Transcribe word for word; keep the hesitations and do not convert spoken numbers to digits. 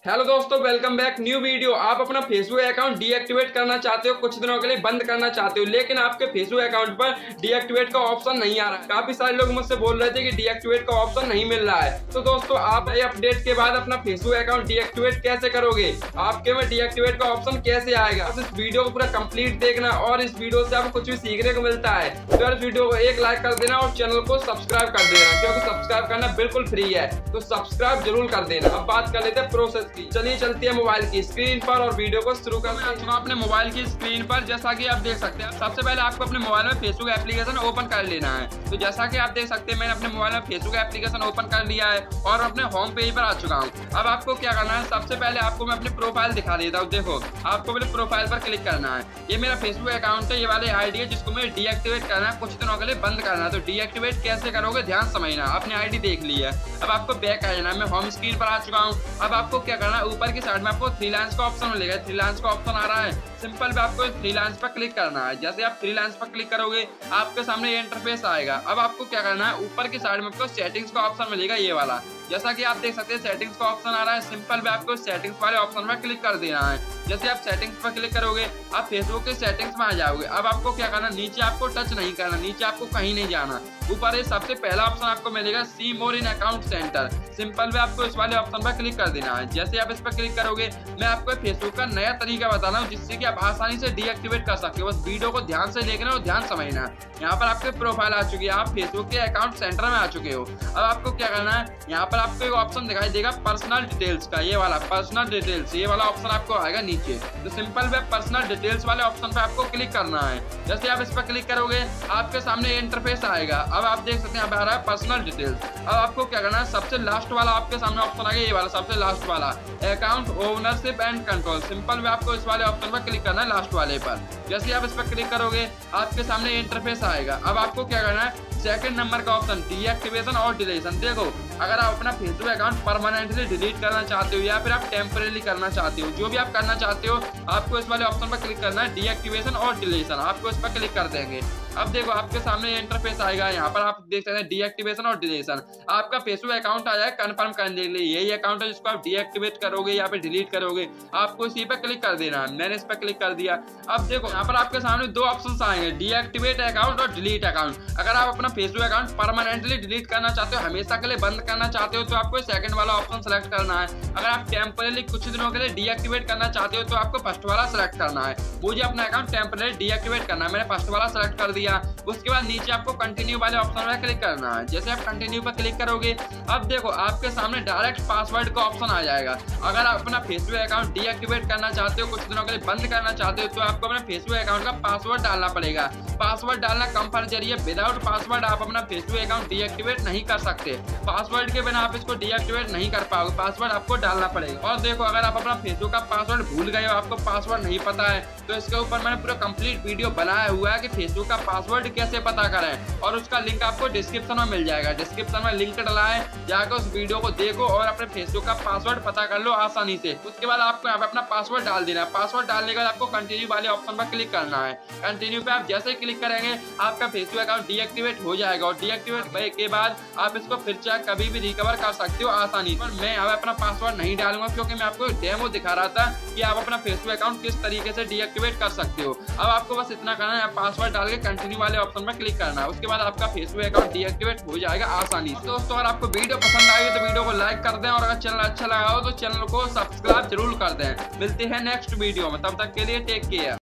Hello दोस्तों, welcome back new video. आप अपना फेसबुक अकाउंट डीएक्टिवेट करना चाहते हो, कुछ दिनों के लिए बंद करना चाहते हो, लेकिन आपके फेसबुक अकाउंट पर डीएक्टिवेट का ऑप्शन नहीं आ रहा है। काफी सारे लोग मुझसे बोल रहे थे कि डीएक्टिवेट का ऑप्शन नहीं मिल रहा है। तो दोस्तों, आप ये अपडेट के बाद अपना फेसबुक अकाउंट डीएक्टिवेट कैसे करोगे, आपके में डीएक्टिवेट का ऑप्शन कैसे आएगा, बस इस वीडियो को पूरा कंप्लीट देखना और इस वीडियो से आपको कुछ भी सीखने को मिलता है। तो इस वीडियो को एक लाइक कर देना और चैनल को सब्सक्राइब कर देना, क्योंकि सब्सक्राइब करना बिल्कुल फ्री है, तो सब्सक्राइब जरूर कर देना। अब बात कर लेते हैं प्रोसेस की। चलिए चलती है मोबाइल की स्क्रीन पर और वीडियो को शुरू करना है अपने मोबाइल की स्क्रीन पर। जैसा कि आप देख सकते हैं, सबसे पहले आपको अपने मोबाइल में फेसबुक एप्लीकेशन ओपन कर लेना है। तो जैसा कि आप देख सकते हैं, मैंने अपने मोबाइल में फेसबुक एप्लीकेशन ओपन कर लिया है और अपने होम पेज पर आ चुका हूँ। अब आपको क्या करना है, सबसे पहले आपको मैं अपनी प्रोफाइल दिखा देता हूँ। देखो, आपको मेरे प्रोफाइल पर क्लिक करना है। ये मेरा फेसबुक अकाउंट है, ये वाले आईडी है जिसको मुझे डीएक्टिवेट करना है, कुछ दिनों के लिए बंद करना है। तो डीएक्टिवेट कैसे करोगे, ध्यान समझना। आपने आईडी देख ली है, अब आपको बैक आ जाना है। मैं होम स्क्रीन पर आ चुका हूँ। अब आपको क्या करना है, ऊपर की साइड में आपको फ्रीलांस का ऑप्शन मिलेगा। फ्रीलांस का ऑप्शन आ रहा है, सिंपल पे आपको फ्रीलांस पर क्लिक करना है। जैसे आप फ्रीलांस पर क्लिक करोगे, आपके सामने ये इंटरफेस आएगा। अब आपको क्या करना है, ऊपर की साइड में आपको सेटिंग्स का ऑप्शन मिलेगा, ये वाला। जैसा कि आप देख सकते हैं, सेटिंग्स का ऑप्शन आ रहा है। सिंपल पे आपको सेटिंग्स वाले ऑप्शन पर क्लिक कर देना है। जैसे आप सेटिंग्स पर क्लिक करोगे, आप फेसबुक के सेटिंग्स में आ जाओगे। अब आपको क्या करना, नीचे आपको टच नहीं करना, नीचे आपको कहीं नहीं जाना। ऊपर ये सबसे पहला ऑप्शन आपको मिलेगा, see more in account centre. Simple पे आपको इस वाले ऑप्शन पर क्लिक कर देना है। जैसे आप इस पर क्लिक करोगे, मैं आपको फेसबुक का नया तरीका बता रहा हूँ जिससे कि आप आसानी से डीएक्टिवेट कर सकते हो। बस वीडियो को ध्यान से देखना और ध्यान समझना। यहाँ पर आपके प्रोफाइल आ चुकी है, आप फेसबुक के अकाउंट सेंटर में आ चुके हो। अब आपको क्या करना है, यहाँ पर आपको एक ऑप्शन दिखाई देगा पर्सनल डिटेल्स का, ये वाला पर्सनल डिटेल्स, ये वाला ऑप्शन आपको आएगा नीचे। तो सिंपल वे पर्सनल डिटेल्स वाले ऑप्शन पे आपको क्लिक करना है। जैसे आप इस पर क्लिक करोगे, आपके सामने इंटरफेस आएगा। अब आप देख सकते हैं, यहाँ पे आ रहा है पर्सनल डिटेल्स। अब आपको क्या करना है, सबसे लास्ट वाला आपके सामने ऑप्शन आ गया, ये वाला सबसे लास्ट वाला, account ownership and control. Simple way आपको इस वाले ऑप्शन पर क्लिक करना है, लास्ट वाले पर। जैसे आप इस पर क्लिक करोगे, आपके सामने इंटरफेस आएगा। अब आपको क्या करना है, सेकंड नंबर का ऑप्शन डीएक्टिवेशन और डिलीशन। देखो, अगर आप अपना फेसबुक अकाउंट परमानेंटली डिलीट करना चाहते हो या फिर आप टेम्परेरी करना चाहते हो, जो भी आप करना चाहते हो, आपको इस वाले ऑप्शन पर क्लिक करना है, डीएक्टिवेशन और डिलीशन। आपको इस पर क्लिक कर देंगे। अब देखो, आपके सामने इंटरफेस आएगा। यहाँ पर आप देख सकते हैं डीएक्टिवेशन और डिलीशन। आपका फेसबुक अकाउंट आ जाएगा कंफर्म करने के लिए, यही अकाउंट है जिसको आप डीएक्टिवेट करोगे या फिर डिलीट करोगे। आपको इसी पर क्लिक कर देना है। मैंने इस पर क्लिक कर दिया। अब देखो, यहाँ पर आपके सामने दो ऑप्शन आएंगे, डीएक्टिवेट अकाउंट और डिलीट अकाउंट। अगर आप अपना फेसबुक अकाउंट परमानेंटली डिलीट करना चाहते हो, हमेशा के लिए बंद करना चाहते हो, तो आपको सेकंड वाला ऑप्शन सेलेक्ट करना है। अगर आप टेम्परेरी कुछ दिनों के लिए डीएक्टिवेट करना चाहते हो, तो आपको फर्स्ट वाला सेलेक्ट करना है। मुझे अपना अकाउंट टेम्परेरी डीएक्टिवेट करना है, मैंने फर्स्ट वाला सेलेक्ट कर दिया। उसके बाद नीचे आपको कंटिन्यू वाले ऑप्शन पर क्लिक करना है। जैसे आप कंटिन्यू पर क्लिक करोगे, अब देखो, आपके सामने डायरेक्ट पासवर्ड का ऑप्शन आ जाएगा। अगर आप अपना फेसबुक अकाउंट डीएक्टिवेट करना चाहते हो, कुछ दिनों के लिए बंद करना चाहते हो, तो आपको अपने फेसबुक अकाउंट का पासवर्ड डालना पड़ेगा। पासवर्ड डालना कंपलसरी है। विदाउट पासवर्ड आप अपना फेसबुक अकाउंट डीएक्टिवेट नहीं कर सकते। पासवर्ड के बिना आप इसको डीएक्टिवेट नहीं कर पाओगे, पासवर्ड आपको डालना पड़ेगा। और देखो, अगर आप अपना फेसबुक का पासवर्ड भूल गए हो, आपको पासवर्ड नहीं पता है, तो इसके ऊपर मैंने पूरा कंप्लीट वीडियो बनाया हुआ है कि फेसबुक का पासवर्ड कैसे पता करें, और उसका लिंक आपको डिस्क्रिप्शन में मिल जाएगा। डिस्क्रिप्शन में लिंक डला है, जाकर उस वीडियो को देखो और अपने फेसबुक का पासवर्ड पता कर लो आसानी से। उसके बाद आपको यहाँ पे अपना पासवर्ड डाल देना है। पासवर्ड डालने के बाद आपको कंटिन्यू वाले ऑप्शन पर क्लिक करना है। कंटिन्यू पे आप जैसे ही क्लिक करेंगे, आपका फेसबुक अकाउंट डीएक्टिवेट हो जाएगा और डीएक्टिवेट के बाद आप इसको फिर चाहे कभी भी रिकवर कर सकते हो आसानी। पर मैं अब अपना पासवर्ड नहीं डालूंगा, क्योंकि मैं आपको डेमो दिखा रहा था कि आप अपना फेसबुक अकाउंट किस तरीके से डीएक्टिवेट कर सकते हो। अब आपको बस इतना करना है, पासवर्ड डाल के कंटिन्यू वाले ऑप्शन पर क्लिक करना है। उसके बाद आपका फेसबुक अकाउंट डीएक्टिवेट हो जाएगा आसानी से। दोस्तों, अगर आपको वीडियो पसंद आई हो तो वीडियो को लाइक कर दें, और अगर चैनल अच्छा लगा हो तो चैनल को सब्सक्राइब जरूर कर दें। मिलते हैं नेक्स्ट वीडियो में, तब तक के लिए टेक केयर।